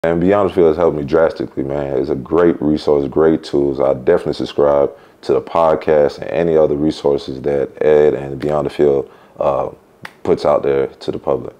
And Beyond the Field has helped me drastically, man. It's a great resource, great tools. I definitely subscribe to the podcast and any other resources that Ed and Beyond the Field puts out there to the public.